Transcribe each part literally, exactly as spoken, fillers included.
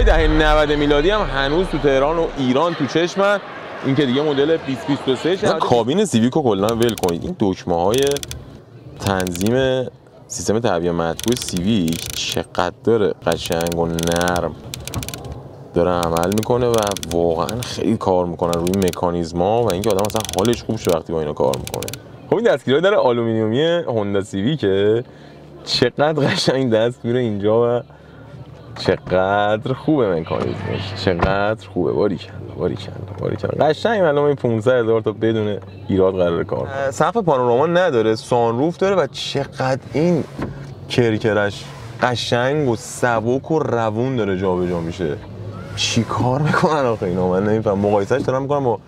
دهه نود میلادی هم هنوز تو تهران و ایران تو چشمن. این که دیگه مدل بیست بیست و سه شه. کابین سیویکو کلا ول کنید. این دکمه‌های تنظیم سیستم تهویه مطبوع سیویک چقدر داره قشنگ و نرم داره عمل میکنه و واقعا خیلی کار میکنن روی مکانیزما و اینکه آدم مثلا حالش خوب شه وقتی با اینا کار میکنه. خب این دستگیرها داره آلومینیومی هوندا سیویکه. چقدر قشنگ دست میره اینجا و چقدر خوبه مکانیزمش، چقدر خوبه. باریکلا باریکلا باریکلا قشنگ. معلومه این پانصد هزار تا بدون ایراد قراره کار کنه. سقف پانوراما نداره، سانروف داره و چقدر این کرکرش قشنگ و سبک و روون داره جابجا میشه. چی کار میکنن آخه اینا؟ من نمیفهمم. مقایسهش دارم میکنم با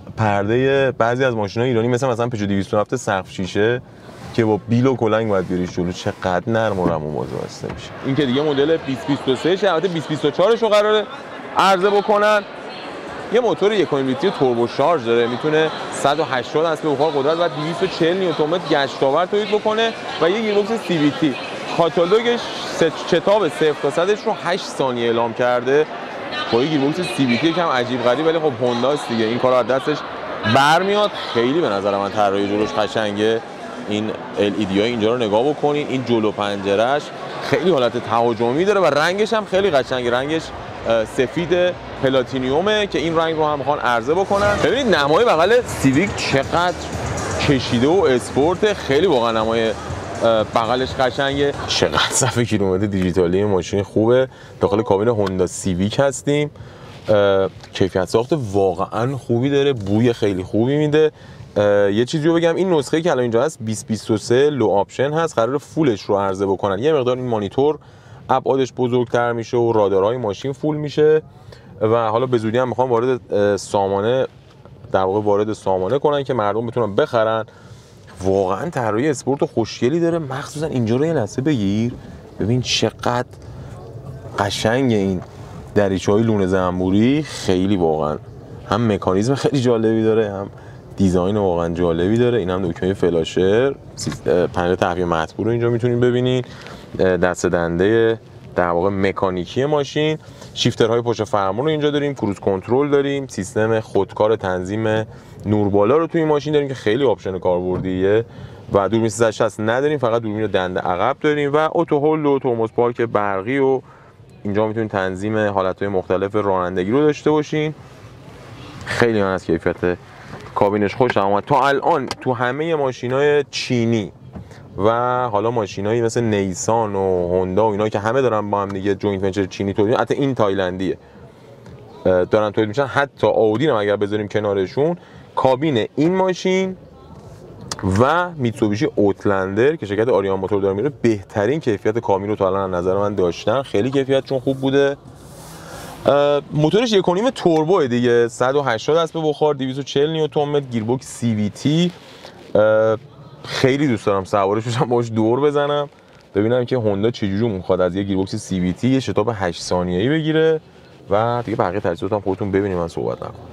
پرده بعضی از ماشین‌های ایرانی مثل مثلا پژو دویست و هفت سقف شیشه که با بیل و کلنگ باید بریش جلو. چقدر نرم و روون واسه میشه. این که دیگه مدل بیست بیست و سه شه. البته بیست بیست و چهار شو قراره عرضه بکنن. یه موتور یک و نیم لیتری توربو شارژ داره، میتونه صد و هشتاد اسب بخار قدرت و دویست و چهل نیوتن متر گشتاور تولید بکنه و یه گیربکس سی وی تی. کاتالوگش کتاب صفر تا صدش رو هشت ثانیه اعلام کرده. با یه گیربکس سی وی تی یکم عجیب غریب ولی خب هونداست دیگه، این کارو از دستش برمیاد. خیلی به نظر من طراحی جلوش قشنگه. این ال ای دی های اینجا رو نگاه بکنین. این جلو پنجرهش خیلی حالت تهاجمی داره و رنگش هم خیلی قشنگه. رنگش سفید پلاتینیومه که این رنگ رو هم میخوان عرضه بکنن. ببینید نمای بغل سیویک چقدر کشیده و اسپورت. خیلی واقعا نمای بغلش قشنگه. چقدر صفحه کیلومتر دیجیتالی ماشین خوبه. داخل کابین هوندا سیویک هستیم. کیفیت ساخت واقعا خوبی داره، بوی خیلی خوبی میده. یه چیزی رو بگم، این نسخه که الان اینجا هست بیست بیست و سه لو آپشن هست، قرار فولش رو عرضه بکنن. یه مقدار این مانیتور ابعادش بزرگتر میشه و رادارهای ماشین فول میشه و حالا به زودی هم میخوام وارد سامانه در واقع وارد سامانه کنن که مردم بتونن بخرن. واقعا طراحی اسپورت و خوشگلی داره. مخصوصا اینجا رو یه لحظه بگیر ببین چقدر قشنگه. این دریچه‌های لونه زنبوری خیلی واقعا هم مکانیزم خیلی جالبی داره، هم دیزاین واقعا جالبی داره. این هم دکمه فلاشر، پنل تهویه مطبوع رو اینجا میتونین ببینین. دست دنده در واقع مکانیکی ماشین. شیفترهای پشت فرمون رو اینجا داریم. کروز کنترل داریم. سیستم خودکار تنظیم نور بالا رو توی این ماشین داریم که خیلی آپشن کاربردیه و دوربین سیصد و شصت نداریم، فقط دوربین دنده عقب داریم و اتو هولد و ترمز پارک برقی و اینجا میتونین تنظیم حالتهای مختلف رانندگی رو داشته باشین. خیلی من از کیفیت کابینش خوشم اومد. تا الان تو همه ماشینای چینی و حالا ماشینایی مثل نیسان و هوندا و اینا که همه دارن با هم دیگه جوینت ونچر چینی تولید، حتی این تایلندیه دارن تولید میشن، حتی آودی هم اگر بذاریم کنارشون، کابین این ماشین و میتسوبیشی اوتلندر که شرکت آریان موتور داره میره بهترین کیفیت کابین رو تا الان از نظر من داشتن. خیلی کیفیتشون خوب بوده. موتورش یک و نیم توربو دیگه، صد و هشتاد اسب بخار، دویست و چهل نیوتن متر، گیربکس سی وی تی. خیلی دوست دارم سوارش بشم باهاش دور بزنم ببینم که هوندا چجوری میخواد از یه گیربکس سی وی تی یه شتاب هشت ثانیه‌ای بگیره و دیگه بقیه تجهیزات هم خودتون ببینید، من صحبت نکنم.